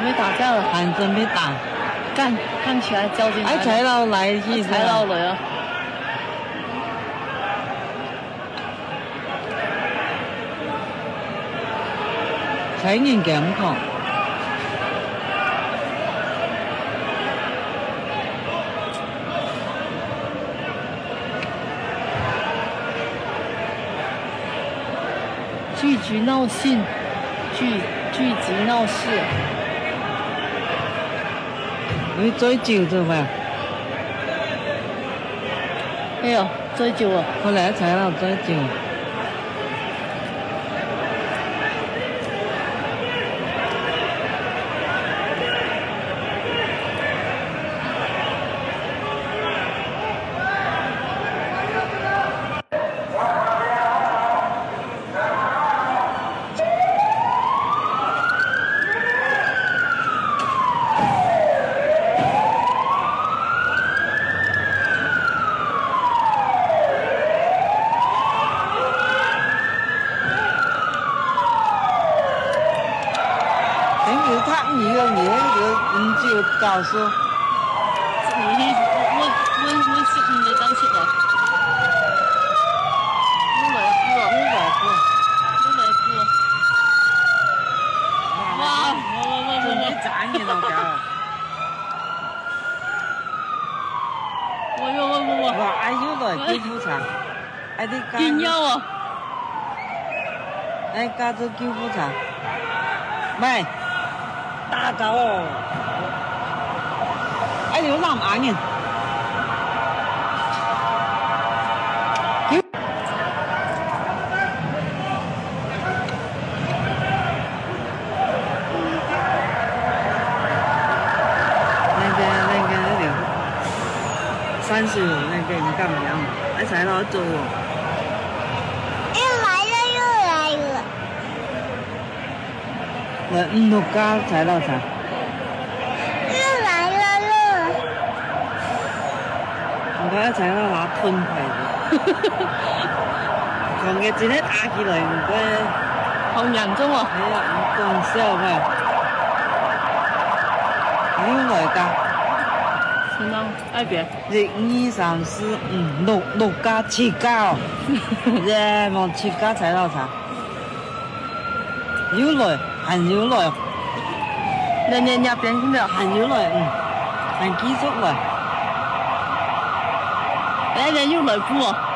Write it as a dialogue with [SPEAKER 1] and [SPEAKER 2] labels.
[SPEAKER 1] 备打架了，
[SPEAKER 2] 还准备打，
[SPEAKER 1] 看起来交警来了。
[SPEAKER 2] 踩到来去，
[SPEAKER 1] 踩到了啊！
[SPEAKER 2] 踩完健康。
[SPEAKER 1] 聚集闹事，聚集闹事。
[SPEAKER 2] 你追究做咩？
[SPEAKER 1] 哎呦，追究啊！
[SPEAKER 2] 我嚟一齊喺度追究。告诉，
[SPEAKER 1] 你温食唔嚟等食啊？好嚟估啊！哇！
[SPEAKER 2] 你賺嘅老家。
[SPEAKER 1] 哇！
[SPEAKER 2] 哇！哎呦來救護車，哎啲家。
[SPEAKER 1] 見休啊！
[SPEAKER 2] 哎，加咗救護車，唔係打狗哦。哎，你好藍眼嘅。那條30那個唔咁樣，一齊攞做喎。又來了。6家踩到啥？我一齊喺度拿盾牌嘅，同嘅自己打起來唔該，
[SPEAKER 1] 好嚴重喎！
[SPEAKER 2] 係啊，唔講笑咩？溜來㗎，
[SPEAKER 1] 先生，哎別
[SPEAKER 2] 1、2、3、4、5、6家7家哦，耶，望7家踩到啥？溜來，行溜來，
[SPEAKER 1] 你入邊咁樣，
[SPEAKER 2] 行溜來，行繼續來。
[SPEAKER 1] 你要來估啊！